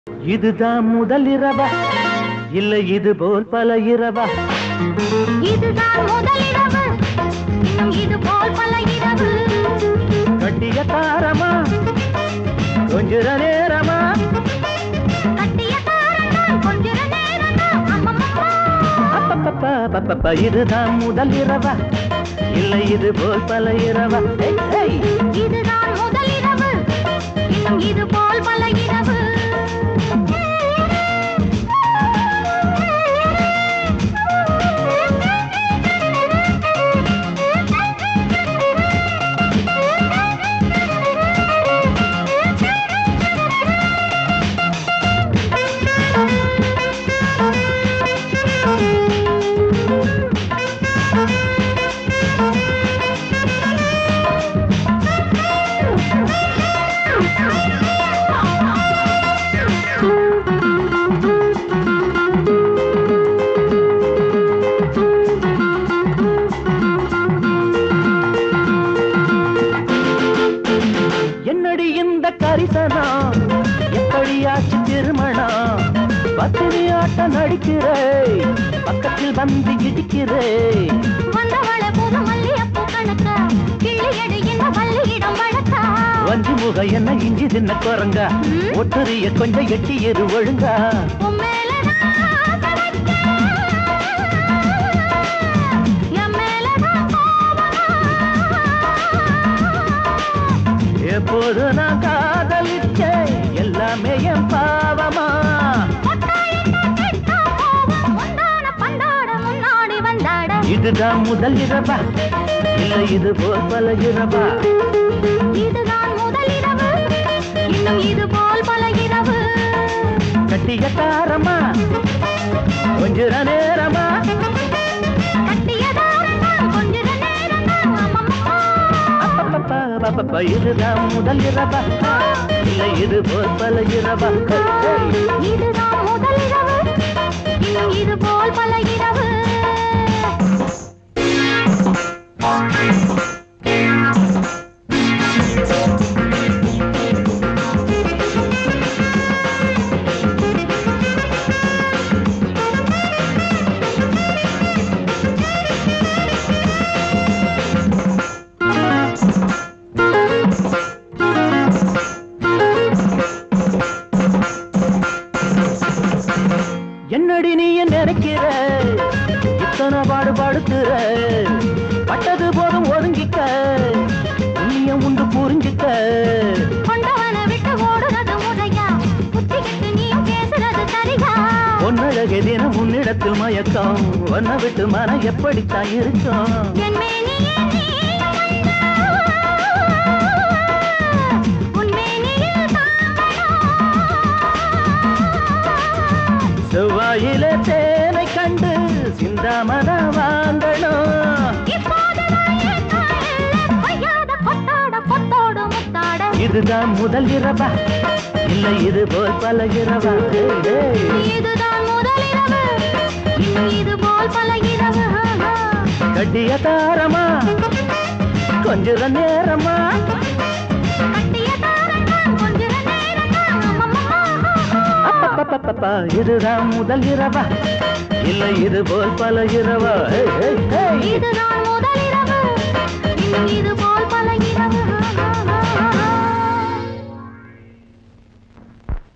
இதுதான் முதல் இரவா இல்ல இது போல் பல இரவா? இதுதான் முதல் இரவு, இன்னும் இது போல் பல இரவு. கட்டிய தாரமா கொஞ்ச நேரமா? கட்டிய தாரமா கொஞ்ச நேரமா? அப்பப்பப்பா இதுதான் முதல் இரவா இல்ல இது போல் பல இரவா? இதுதான் முதல் இரவு, இன்னும் இது போல் பல இரவு. என்னடி இந்த கரிசனம் எப்படியாச்சு திருமணம்? பத்தினி ஆட்டம் நடிக்கிறே பக்கத்தில் வந்து இடிக்கிறே. வந்தவளை புது மல்லியப்பூ கணக்க கிள்ளியடி இந்த பள்ளியிடம் வழக்கா. வஞ்சி முக என்ன இஞ்சி தின்ன குரங்க ஒட்டுரிய கொஞ்சம் எட்டி எரு ஒழுங்கா. எப்போது நான் காதலிச்சேன் எல்லாமே என் பாவமா? இதுதான் முதல் இரவா இல்ல இது போல் பல இரவா? இதுதான் முதல் இரவு, இன்னும் இது போல் பல இரவு. கட்டிய தாரமா கொஞ்ச நேரமா? கட்டிய தாரமா கொஞ்ச நேரமா? அப்பப்பப்பா இதுதான் முதல் இரவா இல்ல இது போல் பல இரவா? இதுதான் முதல் இரவு, இன்னும் இது போல் பல இரவு. என்னடி நீ நினைக்கிற இத்தனை பாடுபடுத்துற? பட்டது போதும் ஒதுங்கிக்க புண்ணியம் உண்டு புரிஞ்சுக்க. கொண்டவனை விட்டு ஓடுறது முறையா? புத்திக்கிட்டு நீயும் பேசுறது சரியா? பொன்னழகே தினம் உன்னிடத்தில் மயக்கம் ஒன்ன விட்டு மனம் எப்படித்தான் இருக்கும்? என் மேனியே நீ உன் மேனியில் செவ்வாயில தேனை கண்டு சிந்தாமன வாங்கணும். இதுதான் முதல் இரவா இல்ல இது போல் பல இரவா? இதுதான் முதல் இரவு, இன்னும் இது போல் பல இரவு. கட்டிய தாரமா கொஞ்ச நேரமா? கட்டிய தாரமா கொஞ்ச நேரமா? அப்பப்பப்பா இதுதான் முதல் இரவா இல்ல இது போல் பல இரவா? இதுதான் முதல் இரவு, இன்னும் இது போல் பல இரவு.